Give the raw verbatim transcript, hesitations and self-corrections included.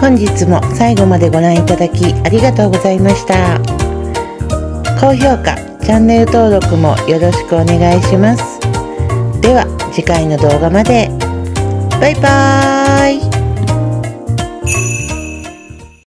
本日も最後までご覧いただきありがとうございました。高評価、チャンネル登録もよろしくお願いします。では次回の動画まで。バイバーイ。